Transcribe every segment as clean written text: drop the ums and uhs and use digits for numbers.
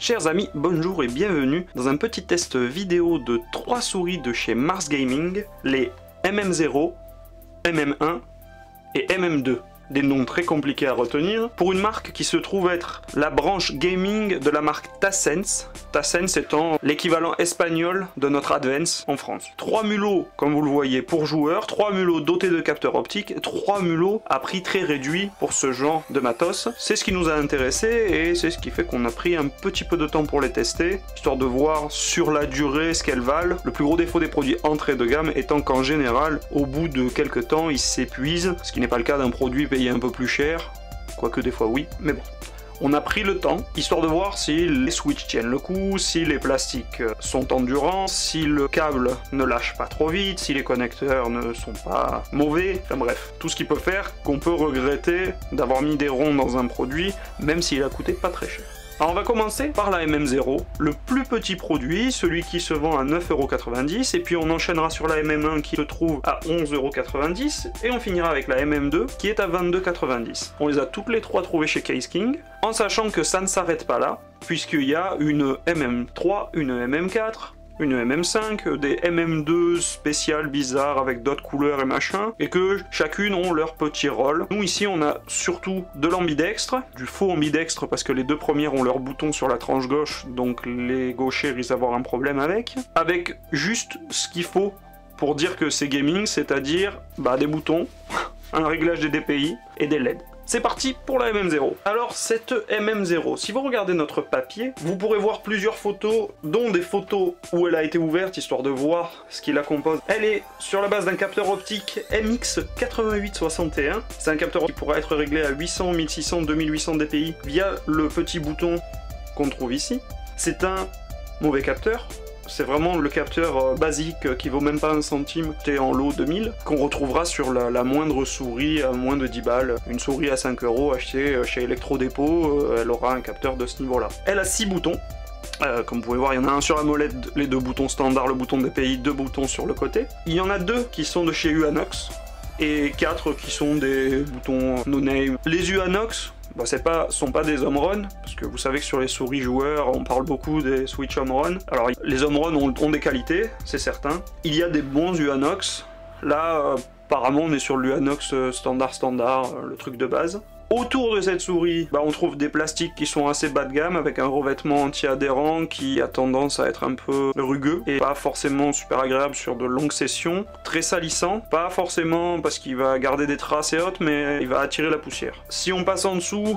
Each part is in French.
Chers amis, bonjour et bienvenue dans un petit test vidéo de 3 souris de chez Mars Gaming, les MM0, MM1 et MM2. Des noms très compliqués à retenir, pour une marque qui se trouve être la branche gaming de la marque Tassens, Tassens étant l'équivalent espagnol de notre Advance en France. 3 mulots, comme vous le voyez, pour joueurs, 3 mulots dotés de capteurs optiques, 3 mulots à prix très réduit pour ce genre de matos. C'est ce qui nous a intéressé et c'est ce qui fait qu'on a pris un petit peu de temps pour les tester, histoire de voir sur la durée ce qu'elles valent. Le plus gros défaut des produits entrée de gamme étant qu'en général, au bout de quelques temps, ils s'épuisent, ce qui n'est pas le cas d'un produit payé un peu plus cher, quoique des fois oui, mais bon. On a pris le temps, histoire de voir si les switches tiennent le coup, si les plastiques sont endurants, si le câble ne lâche pas trop vite, si les connecteurs ne sont pas mauvais, enfin bref, tout ce qui peut faire qu'on peut regretter d'avoir mis des ronds dans un produit, même s'il a coûté pas très cher. Alors on va commencer par la MM0, le plus petit produit, celui qui se vend à 9,90 €, et puis on enchaînera sur la MM1 qui se trouve à 11,90 €, et on finira avec la MM2 qui est à 22,90 €. On les a toutes les trois trouvées chez Case King, en sachant que ça ne s'arrête pas là, puisqu'il y a une MM3, une MM4, une MM5, des MM2 spéciales bizarres avec d'autres couleurs et machin, et que chacune ont leur petit rôle. Nous ici on a surtout de l'ambidextre, du faux ambidextre parce que les deux premières ont leur bouton sur la tranche gauche, donc les gauchers risquent d'avoir un problème avec juste ce qu'il faut pour dire que c'est gaming, c'est-à-dire des boutons, un réglage des DPI et des LED. C'est parti pour la MM0. Alors cette MM0, si vous regardez notre papier, vous pourrez voir plusieurs photos, dont des photos où elle a été ouverte, histoire de voir ce qui la compose. Elle est sur la base d'un capteur optique MX8861. C'est un capteur qui pourra être réglé à 800, 1600, 2800 dpi via le petit bouton qu'on trouve ici. C'est un mauvais capteur. C'est vraiment le capteur basique qui vaut même pas 1 centime, c'est en lot 2000, qu'on retrouvera sur la moindre souris à moins de 10 balles. Une souris à 5 € achetée chez Electrodépôt, elle aura un capteur de ce niveau-là. Elle a 6 boutons. Comme vous pouvez voir, il y en a un sur AMOLED, les 2 boutons standards, le bouton DPI, 2 boutons sur le côté. Il y en a 2 qui sont de chez Uanox, et 4 qui sont des boutons no name. Les Uanox, sont pas des home run, parce que vous savez que sur les souris joueurs, on parle beaucoup des switch home run. Alors les home run ont des qualités, c'est certain. Il y a des bons Uanox. Là, apparemment, on est sur l'Uanox standard, le truc de base. Autour de cette souris, on trouve des plastiques qui sont assez bas de gamme, avec un revêtement anti-adhérent qui a tendance à être un peu rugueux et pas forcément super agréable sur de longues sessions. Très salissant, pas forcément parce qu'il va garder des traces et autres, mais il va attirer la poussière. Si on passe en dessous,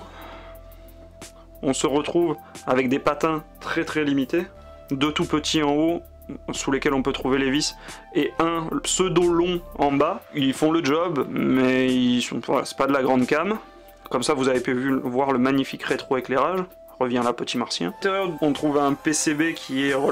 on se retrouve avec des patins très très limités, 2 tout petits en haut, sous lesquels on peut trouver les vis, et un pseudo long en bas. Ils font le job, mais c'est pas de la grande cam. Comme ça, vous avez pu voir le magnifique rétro-éclairage. Revient là, petit martien. À l'intérieur, on trouve un PCB qui est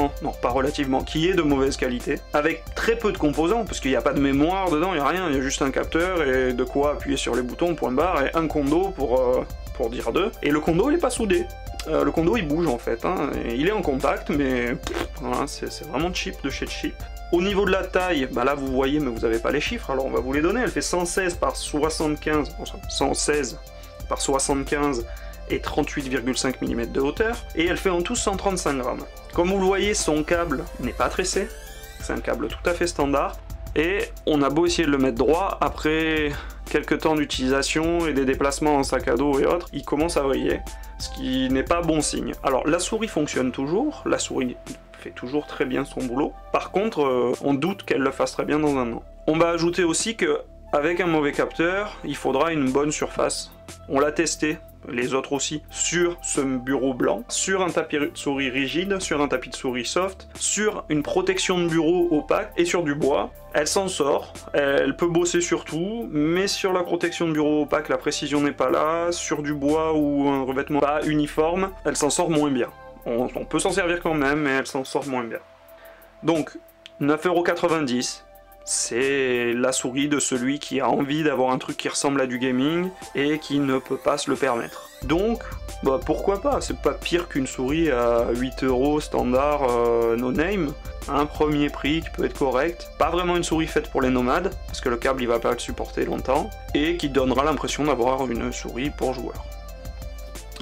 qui est de mauvaise qualité, avec très peu de composants, parce qu'il n'y a pas de mémoire dedans, il n'y a rien, il y a juste un capteur et de quoi appuyer sur les boutons, point barre, et un condo pour dire 2. Et le condo, il n'est pas soudé. Le condo, il bouge en fait, et il est en contact, mais voilà, c'est vraiment cheap de chez cheap. Au niveau de la taille, là vous voyez, mais vous n'avez pas les chiffres, alors on va vous les donner. Elle fait 116 par 75, 116 par 75 et 38,5 mm de hauteur, et elle fait en tout 135 grammes. Comme vous le voyez, son câble n'est pas tressé, c'est un câble tout à fait standard, et on a beau essayer de le mettre droit, après quelques temps d'utilisation et des déplacements en sac à dos et autres, il commence à vriller, ce qui n'est pas bon signe. Alors la souris fonctionne toujours, la souris fait toujours très bien son boulot. Par contre, on doute qu'elle le fasse très bien dans un an. On va ajouter aussi que avec un mauvais capteur, il faudra une bonne surface. On l'a testé, les autres aussi, sur ce bureau blanc, sur un tapis de souris rigide, sur un tapis de souris soft, sur une protection de bureau opaque et sur du bois. Elle s'en sort, elle peut bosser sur tout, mais sur la protection de bureau opaque, la précision n'est pas là. Sur du bois ou un revêtement pas uniforme, elle s'en sort moins bien. On peut s'en servir quand même, mais elle s'en sort moins bien. Donc, 9,90 €, c'est la souris de celui qui a envie d'avoir un truc qui ressemble à du gaming et qui ne peut pas se le permettre. Donc, pourquoi pas, c'est pas pire qu'une souris à 8 € standard no name. Un premier prix qui peut être correct, pas vraiment une souris faite pour les nomades, parce que le câble il va pas le supporter longtemps, et qui donnera l'impression d'avoir une souris pour joueur.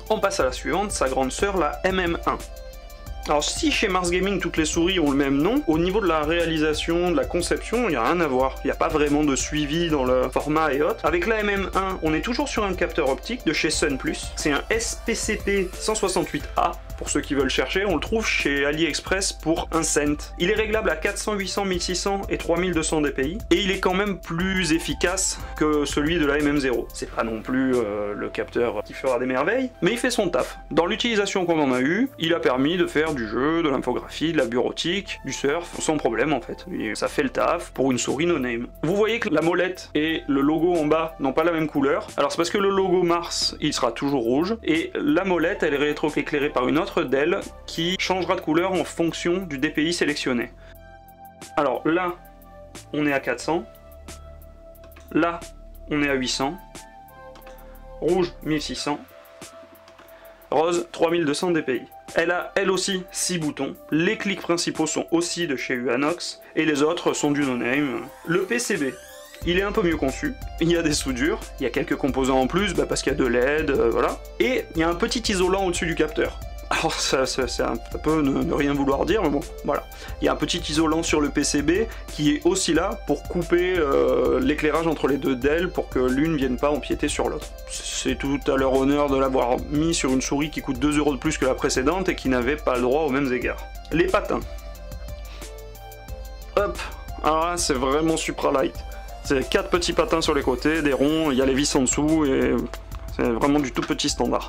On passe à la suivante, sa grande sœur, la MM1. Alors si chez Mars Gaming toutes les souris ont le même nom, au niveau de la réalisation, de la conception, il n'y a rien à voir. Il n'y a pas vraiment de suivi dans le format et autres. Avec la MM1, on est toujours sur un capteur optique de chez Sunplus. C'est un SPCP 168A. Pour ceux qui veulent chercher, on le trouve chez AliExpress pour 1 cent. Il est réglable à 400, 800, 1600 et 3200 dpi, et il est quand même plus efficace que celui de la MM0. C'est pas non plus le capteur qui fera des merveilles, mais il fait son taf. Dans l'utilisation qu'on en a eu, il a permis de faire du jeu, de l'infographie, de la bureautique, du surf, sans problème en fait. Et ça fait le taf pour une souris no-name. Vous voyez que la molette et le logo en bas n'ont pas la même couleur. Alors c'est parce que le logo Mars, il sera toujours rouge, et la molette, elle est rétro-éclairée par une autre d'elle qui changera de couleur en fonction du DPI sélectionné. Alors là, on est à 400, là, on est à 800, rouge 1600, rose 3200 dpi. Elle a elle aussi 6 boutons, les clics principaux sont aussi de chez Uanox, et les autres sont du no-name. Le PCB, il est un peu mieux conçu, il y a des soudures, il y a quelques composants en plus, parce qu'il y a de LED, voilà, et il y a un petit isolant au-dessus du capteur. Alors ça peut ne rien vouloir dire, mais bon, voilà. Il y a un petit isolant sur le PCB qui est aussi là pour couper l'éclairage entre les deux DEL pour que l'une ne vienne pas empiéter sur l'autre. C'est tout à leur honneur de l'avoir mis sur une souris qui coûte 2 € de plus que la précédente et qui n'avait pas le droit aux mêmes égards. Les patins. Hop, alors là c'est vraiment supra light. C'est 4 petits patins sur les côtés, des ronds, il y a les vis en dessous et c'est vraiment du tout petit standard.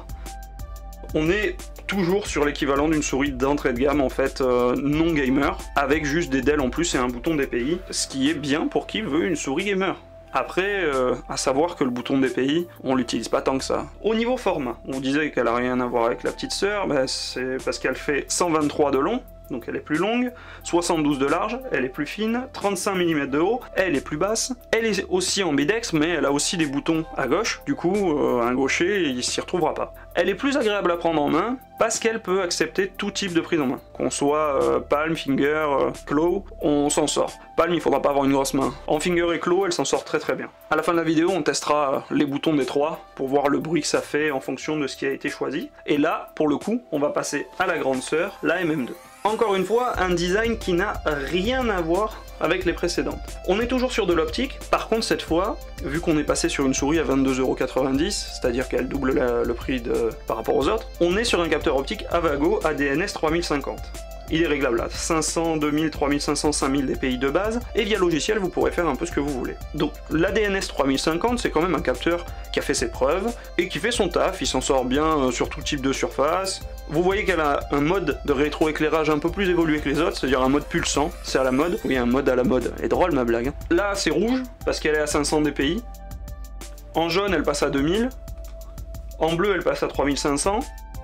On est toujours sur l'équivalent d'une souris d'entrée de gamme en fait non gamer, avec juste des DEL en plus et un bouton DPI, ce qui est bien pour qui veut une souris gamer. Après, à savoir que le bouton DPI, on l'utilise pas tant que ça. Au niveau format, on vous disait qu'elle a rien à voir avec la petite sœur, bah, c'est parce qu'elle fait 123 de long, donc elle est plus longue, 72 de large, elle est plus fine, 35 mm de haut, elle est plus basse, elle est aussi ambidex, mais elle a aussi des boutons à gauche, du coup un gaucher il s'y retrouvera pas. Elle est plus agréable à prendre en main, parce qu'elle peut accepter tout type de prise en main. Qu'on soit palm, finger, claw, on s'en sort. Palm, il faudra pas avoir une grosse main. En finger et claw, elle s'en sort très très bien. À la fin de la vidéo, on testera les boutons des trois, pour voir le bruit que ça fait en fonction de ce qui a été choisi. Et là, pour le coup, on va passer à la grande sœur, la MM2. Encore une fois, un design qui n'a rien à voir avec les précédentes. On est toujours sur de l'optique, par contre cette fois, vu qu'on est passé sur une souris à 22,90 €, c'est-à-dire qu'elle double le prix par rapport aux autres, on est sur un capteur optique Avago ADNS 3050. Il est réglable à 500, 2000, 3500, 5000 dpi de base, et via logiciel vous pourrez faire un peu ce que vous voulez. Donc l'ADNS 3050 c'est quand même un capteur qui a fait ses preuves, et qui fait son taf, il s'en sort bien sur tout type de surface. Vous voyez qu'elle a un mode de rétroéclairage un peu plus évolué que les autres, c'est-à-dire un mode pulsant, c'est à la mode. Oui, un mode à la mode, elle est drôle ma blague. Là c'est rouge, parce qu'elle est à 500 dpi, en jaune elle passe à 2000, en bleu elle passe à 3500,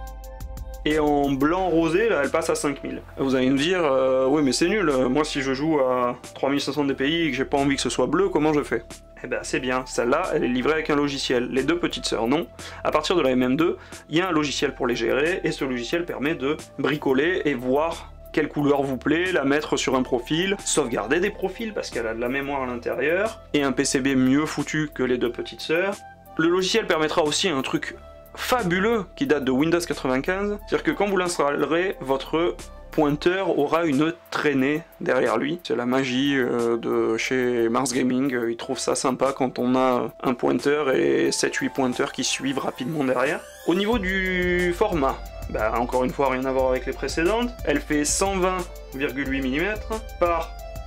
et en blanc rosé, là, elle passe à 5000. Vous allez me dire, oui mais c'est nul, moi si je joue à 3500 dpi et que j'ai pas envie que ce soit bleu, comment je fais? Eh ben c'est bien, celle-là, elle est livrée avec un logiciel. Les deux petites sœurs, non. À partir de la MM2, il y a un logiciel pour les gérer, et ce logiciel permet de bricoler et voir quelle couleur vous plaît, la mettre sur un profil, sauvegarder des profils parce qu'elle a de la mémoire à l'intérieur, et un PCB mieux foutu que les deux petites sœurs. Le logiciel permettra aussi un truc fabuleux qui date de Windows 95, c'est-à-dire que quand vous l'installerez, votre pointeur aura une traînée derrière lui. C'est la magie de chez Mars Gaming, ils trouvent ça sympa quand on a un pointeur et 7-8 pointeurs qui suivent rapidement derrière. Au niveau du format, bah, encore une fois rien à voir avec les précédentes, elle fait 120,8 mm par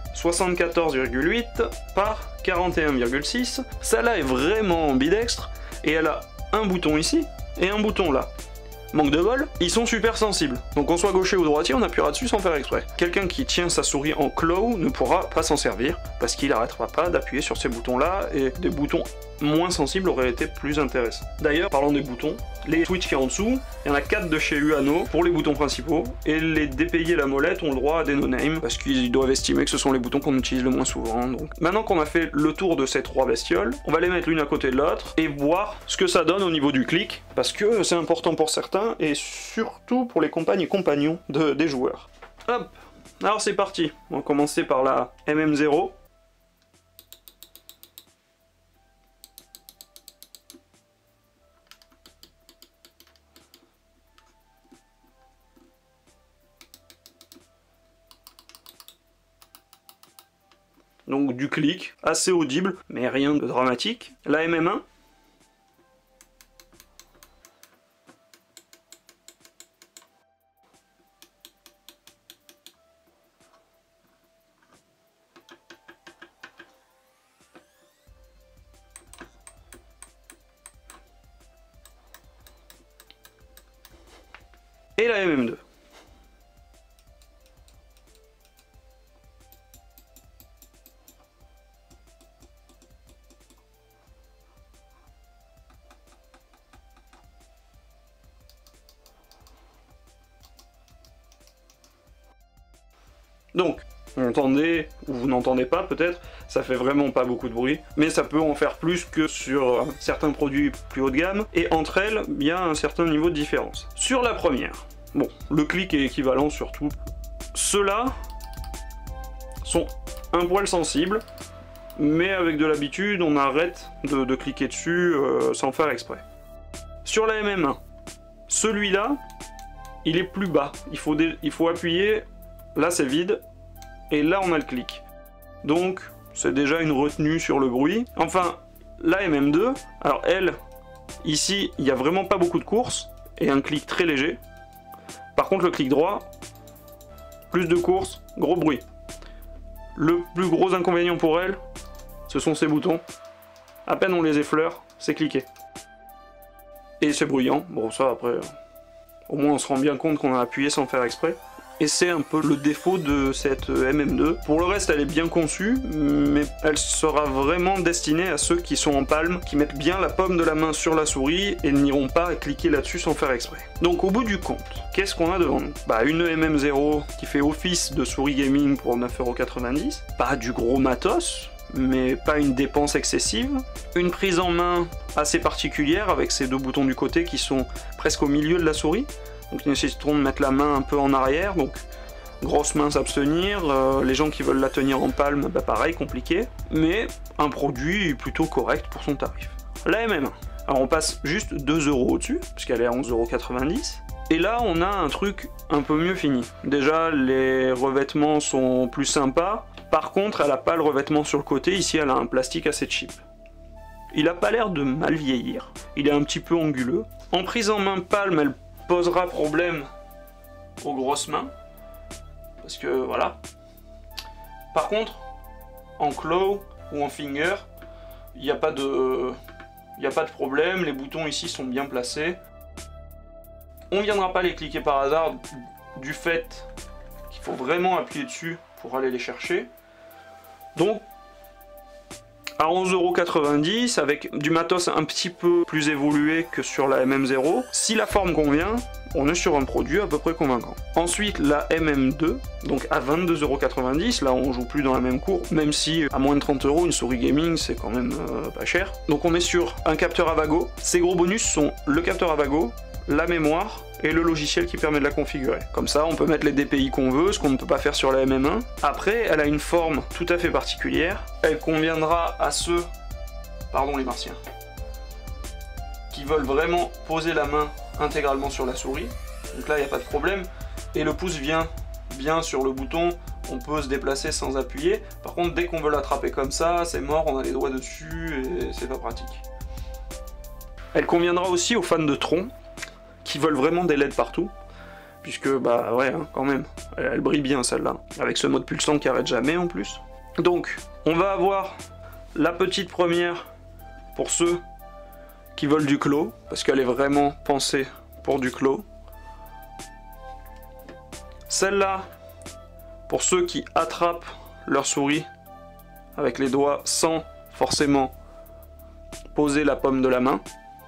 74,8 par 41,6. Celle-là est vraiment ambidextre et elle a un bouton ici et un bouton là. Manque de bol, ils sont super sensibles. Donc qu'on soit gaucher ou droitier, on appuiera dessus sans faire exprès. Quelqu'un qui tient sa souris en claw ne pourra pas s'en servir parce qu'il n'arrêtera pas d'appuyer sur ces boutons là et des boutons moins sensibles auraient été plus intéressants. D'ailleurs, parlant des boutons, les switches qui sont en dessous, il y en a 4 de chez Uano pour les boutons principaux, et les DPI et la molette ont le droit à des no-name, parce qu'ils doivent estimer que ce sont les boutons qu'on utilise le moins souvent. Donc maintenant qu'on a fait le tour de ces 3 bestioles, on va les mettre l'une à côté de l'autre, et voir ce que ça donne au niveau du clic, parce que c'est important pour certains, et surtout pour les compagnes et compagnons des joueurs. Hop, alors c'est parti, on va commencer par la MM0. donc du clic, assez audible, mais rien de dramatique. La MM1. Et la MM2. Donc, vous entendez, ou vous n'entendez pas peut-être, ça fait vraiment pas beaucoup de bruit, mais ça peut en faire plus que sur certains produits plus haut de gamme, et entre elles, il y a un certain niveau de différence. Sur la première, bon, le clic est équivalent sur tout. Ceux-là sont un poil sensibles, mais avec de l'habitude, on arrête de cliquer dessus sans faire exprès. Sur la MM1, celui-là, il est plus bas, il faut appuyer. Là c'est vide, et là on a le clic. Donc c'est déjà une retenue sur le bruit. Enfin, la MM2, alors elle, ici, il n'y a vraiment pas beaucoup de courses, et un clic très léger. Par contre le clic droit, plus de courses, gros bruit. Le plus gros inconvénient pour elle, ce sont ces boutons. À peine on les effleure, c'est cliqué. Et c'est bruyant, bon ça après, au moins on se rend bien compte qu'on a appuyé sans faire exprès. Et c'est un peu le défaut de cette MM2. Pour le reste, elle est bien conçue, mais elle sera vraiment destinée à ceux qui sont en palme, qui mettent bien la paume de la main sur la souris et n'iront pas cliquer là-dessus sans faire exprès. Donc au bout du compte, qu'est-ce qu'on a devant nous? Bah une MM0 qui fait office de souris gaming pour 9,90 €, pas du gros matos, mais pas une dépense excessive. Une prise en main assez particulière avec ces deux boutons du côté qui sont presque au milieu de la souris. Donc ils nécessiteront de mettre la main un peu en arrière, donc grosse main s'abstenir, les gens qui veulent la tenir en palme, bah pareil, compliqué, mais un produit plutôt correct pour son tarif. La MM1, alors on passe juste 2 € au-dessus, puisqu'elle est à 11,90 €, et là on a un truc un peu mieux fini. Déjà les revêtements sont plus sympas, par contre elle n'a pas le revêtement sur le côté, ici elle a un plastique assez cheap. Il a pas l'air de mal vieillir, il est un petit peu anguleux. En prise en main palme, elle posera problème aux grosses mains, parce que voilà. Par contre, en claw ou en finger, il n'y a pas de problème, les boutons ici sont bien placés. On ne viendra pas les cliquer par hasard du fait qu'il faut vraiment appuyer dessus pour aller les chercher. Donc, à 11,90 € avec du matos un petit peu plus évolué que sur la MM0. Si la forme convient, on est sur un produit à peu près convaincant. Ensuite la MM2, donc à 22,90 €, là on joue plus dans la même cour, même si à moins de 30 € une souris gaming c'est quand même pas cher. Donc on est sur un capteur Avago. Ces gros bonus sont le capteur Avago, la mémoire et le logiciel qui permet de la configurer. Comme ça, on peut mettre les DPI qu'on veut, ce qu'on ne peut pas faire sur la MM1. Après, elle a une forme tout à fait particulière. Elle conviendra à ceux, pardon les martiens, qui veulent vraiment poser la main intégralement sur la souris. Donc là, il n'y a pas de problème. Et le pouce vient bien sur le bouton, on peut se déplacer sans appuyer. Par contre, dès qu'on veut l'attraper comme ça, c'est mort, on a les doigts dessus et c'est pas pratique. Elle conviendra aussi aux fans de Tron, qui veulent vraiment des LED partout, puisque bah ouais hein, quand même, elle brille bien celle-là, avec ce mode pulsant qui arrête jamais en plus. Donc on va avoir la petite première pour ceux qui veulent du claw, parce qu'elle est vraiment pensée pour du claw. Celle-là pour ceux qui attrapent leur souris avec les doigts sans forcément poser la paume de la main.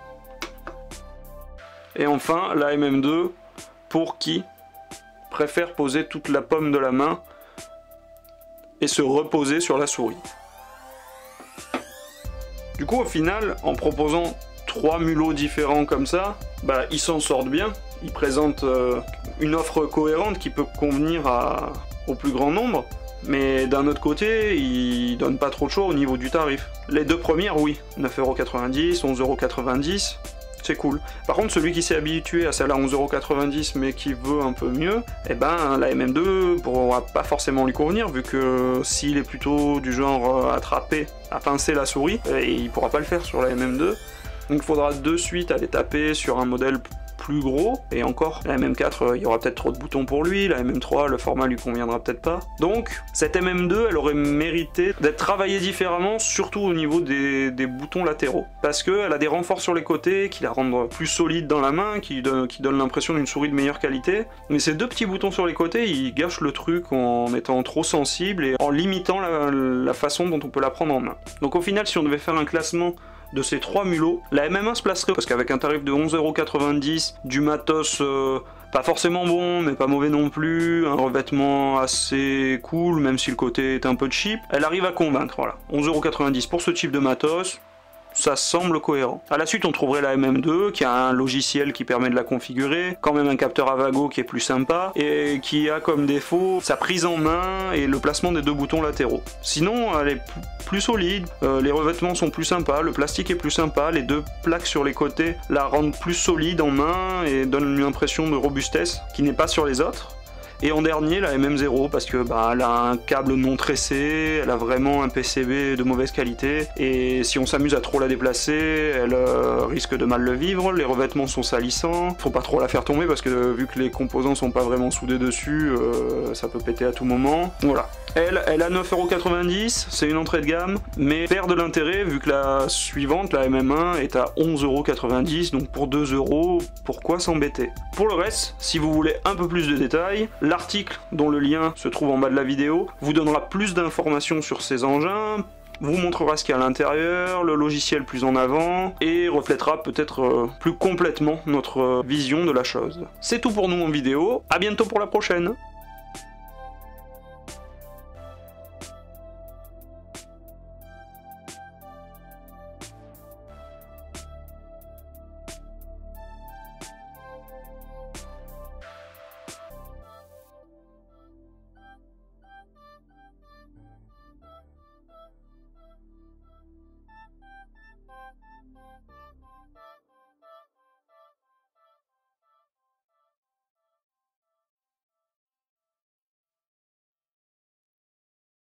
Et enfin, la MM2 pour qui préfère poser toute la paume de la main et se reposer sur la souris. Du coup, au final, en proposant 3 mulots différents comme ça, bah, ils s'en sortent bien. Ils présentent une offre cohérente qui peut convenir au plus grand nombre. Mais d'un autre côté, ils donnent pas trop de choix au niveau du tarif. Les deux premières, oui, 9,90 €, 11,90 €. c'est cool. Par contre, celui qui s'est habitué à celle à 11,90€ mais qui veut un peu mieux, eh ben la MM2 pourra pas forcément lui convenir, vu que s'il est plutôt du genre à attraper, à pincer la souris, et il pourra pas le faire sur la MM2. Donc il faudra de suite aller taper sur un modèle plus gros, et encore, la MM4, il y aura peut-être trop de boutons pour lui, la MM3, le format lui conviendra peut-être pas. Donc, cette MM2, elle aurait mérité d'être travaillée différemment, surtout au niveau des boutons latéraux. Parce qu'elle a des renforts sur les côtés qui la rendent plus solide dans la main, qui donnent l'impression d'une souris de meilleure qualité. Mais ces deux petits boutons sur les côtés, ils gâchent le truc en étant trop sensibles et en limitant la façon dont on peut la prendre en main. Donc au final, si on devait faire un classement de ces trois mulots, la MM1 se placerait parce qu'avec un tarif de 11,90€, du matos pas forcément bon, mais pas mauvais non plus, un revêtement assez cool, même si le côté est un peu cheap, elle arrive à convaincre, voilà. 11,90€ pour ce type de matos, ça semble cohérent. À la suite, on trouverait la MM2 qui a un logiciel qui permet de la configurer, quand même un capteur Avago qui est plus sympa, et qui a comme défaut sa prise en main et le placement des deux boutons latéraux. Sinon, elle est plus solide, les revêtements sont plus sympas, le plastique est plus sympa, les deux plaques sur les côtés la rendent plus solide en main et donnent une impression de robustesse qui n'est pas sur les autres. Et en dernier, la MM0, parce que elle a un câble non tressé, elle a vraiment un PCB de mauvaise qualité, et si on s'amuse à trop la déplacer, elle risque de mal le vivre, les revêtements sont salissants, faut pas trop la faire tomber parce que vu que les composants sont pas vraiment soudés dessus, ça peut péter à tout moment. Voilà. Elle a 9,90€, c'est une entrée de gamme, mais perd de l'intérêt vu que la suivante, la MM1, est à 11,90€, donc pour 2€, pourquoi s'embêter? Pour le reste, si vous voulez un peu plus de détails, l'article dont le lien se trouve en bas de la vidéo vous donnera plus d'informations sur ces engins, vous montrera ce qu'il y a à l'intérieur, le logiciel plus en avant, et reflètera peut-être plus complètement notre vision de la chose. C'est tout pour nous en vidéo, à bientôt pour la prochaine!